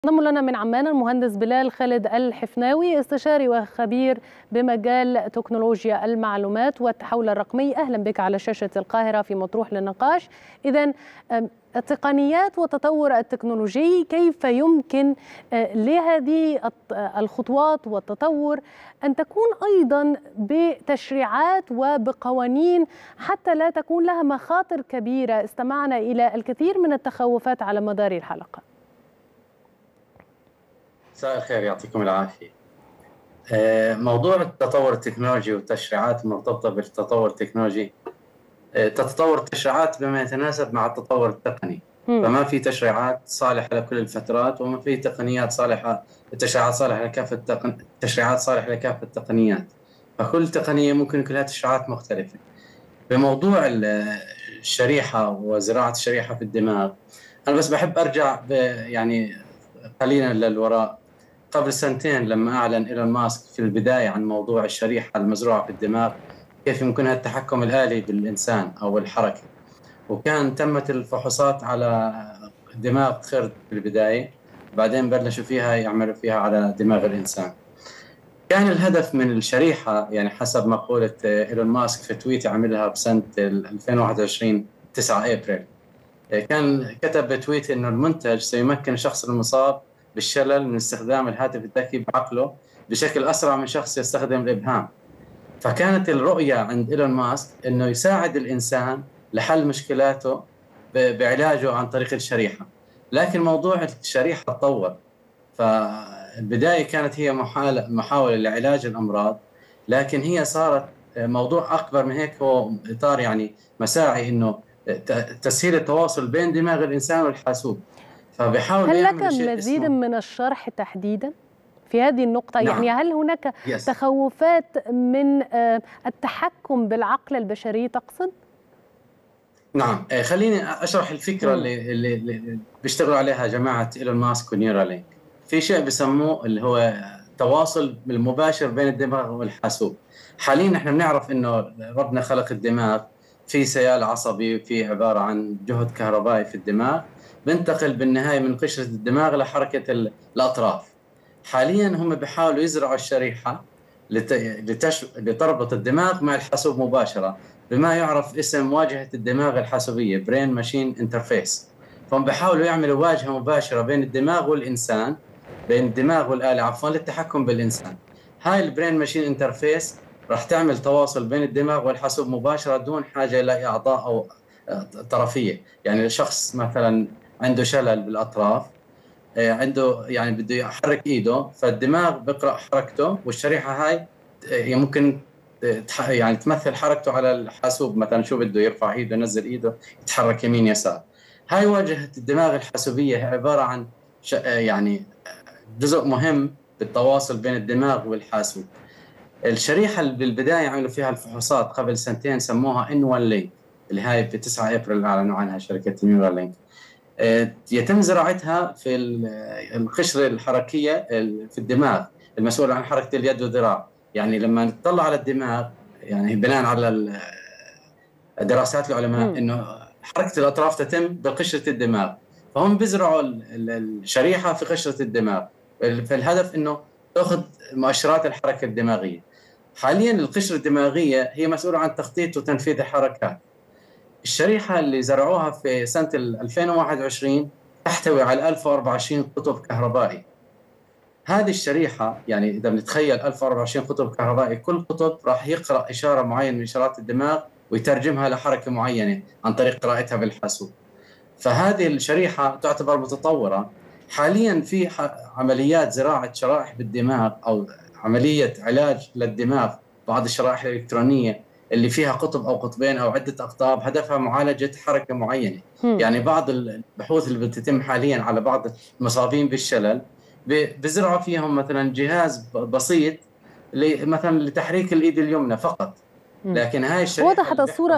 انضم لنا من عمان المهندس بلال خالد الحفناوي، استشاري وخبير بمجال تكنولوجيا المعلومات والتحول الرقمي. أهلا بك على شاشة القاهرة في مطروح للنقاش. إذن التقنيات والتطور التكنولوجي، كيف يمكن لهذه الخطوات والتطور أن تكون أيضا بتشريعات وبقوانين حتى لا تكون لها مخاطر كبيرة؟ استمعنا إلى الكثير من التخوفات على مدار الحلقة. مساء الخير، يعطيكم العافية. موضوع التطور التكنولوجي والتشريعات المرتبطة بالتطور التكنولوجي، تتطور التشريعات بما يتناسب مع التطور التقني. فما في تشريعات صالحة لكل الفترات، وما في تقنيات صالحة، التشريعات صالحة لكافة التشريعات صالحة لكافة التقنيات. فكل تقنية ممكن يكون لها تشريعات مختلفة. بموضوع الشريحة وزراعة الشريحة في الدماغ، أنا بس بحب أرجع يعني قليلا للوراء. قبل سنتين لما أعلن إيلون ماسك في البداية عن موضوع الشريحة المزروعة في الدماغ، كيف يمكنها التحكم الآلي بالإنسان أو الحركة، وكان تمت الفحوصات على دماغ قرد في البداية، بعدين بلشوا فيها يعملوا فيها على دماغ الإنسان. كان الهدف من الشريحة، يعني حسب مقولة إيلون ماسك في تويت عملها بسنة 2021 9 أبريل، كان كتب بتويت إنه المنتج سيمكن الشخص المصاب بالشلل من استخدام الهاتف الذكي بعقله بشكل أسرع من شخص يستخدم الإبهام. فكانت الرؤية عند إيلون ماسك إنه يساعد الإنسان لحل مشكلاته بعلاجه عن طريق الشريحة. لكن موضوع الشريحة تطور، فالبداية كانت هي محاولة لعلاج الأمراض، لكن هي صارت موضوع أكبر من هيك، هو إطار يعني مساعي إنه تسهيل التواصل بين دماغ الإنسان والحاسوب. هل لك مزيد من الشرح تحديدا في هذه النقطة؟ نعم. يعني هل هناك تخوفات من التحكم بالعقل البشري تقصد؟ نعم، خليني أشرح الفكرة اللي بيشتغلوا عليها جماعة إيلون ماسك ونيورالينك. في شيء بسموه اللي هو تواصل المباشر بين الدماغ والحاسوب. حاليا نحن بنعرف إنه ربنا خلق الدماغ في سيال عصبي، في عبارة عن جهد كهربائي في الدماغ بنتقل بالنهاية من قشرة الدماغ لحركة الأطراف. حاليا هم بيحاولوا يزرعوا الشريحة لتربط الدماغ مع الحاسوب مباشرة، بما يعرف اسم واجهة الدماغ الحاسوبية برين ماشين انترفيس. فهم بيحاولوا يعملوا واجهة مباشرة بين الدماغ والإنسان، بين الدماغ والآلة عفوا، للتحكم بالإنسان. هاي البرين ماشين انترفيس راح تعمل تواصل بين الدماغ والحاسوب مباشرة دون حاجة إلى أعضاء أو طرفية. يعني شخص مثلا عنده شلل بالأطراف، عنده يعني بده يحرك ايده، فالدماغ بيقرأ حركته، والشريحة هاي ممكن يعني تمثل حركته على الحاسوب، مثلا شو بده يرفع ايده، ينزل ايده، يتحرك يمين يسار. هاي واجهة الدماغ الحاسوبية هي عبارة عن يعني جزء مهم بالتواصل بين الدماغ والحاسوب. الشريحة اللي بالبداية عملوا فيها الفحوصات قبل سنتين سموها N1 Link، اللي هاي في 9 ابريل اعلنوا عنها شركة نيورالينك. يتم زراعتها في القشرة الحركية في الدماغ المسؤول عن حركة اليد والذراع. يعني لما نطلع على الدماغ، يعني بناء على دراسات العلماء، انه حركة الأطراف تتم بقشرة الدماغ، فهم بيزرعوا الشريحة في قشرة الدماغ، فالهدف انه تأخذ مؤشرات الحركة الدماغية. حاليا القشرة الدماغية هي مسؤولة عن تخطيط وتنفيذ الحركات. الشريحة اللي زرعوها في سنة 2021 تحتوي على 1024 قطب كهربائي. هذه الشريحة يعني إذا بنتخيل 1024 قطب كهربائي، كل قطب راح يقرأ إشارة معينة من إشارات الدماغ ويترجمها لحركة معينة عن طريق قراءتها بالحاسوب. فهذه الشريحة تعتبر متطورة. حاليا في عمليات زراعة شرائح بالدماغ أو عملية علاج للدماغ، بعض الشرائح الإلكترونية اللي فيها قطب أو قطبين أو عدة أقطاب هدفها معالجة حركة معينة. يعني بعض البحوث اللي بتتم حاليا على بعض المصابين بالشلل بزرعوا فيهم مثلا جهاز بسيط مثلا لتحريك الإيد اليمنى فقط، لكن هاي الشريحة وضحت الصورة.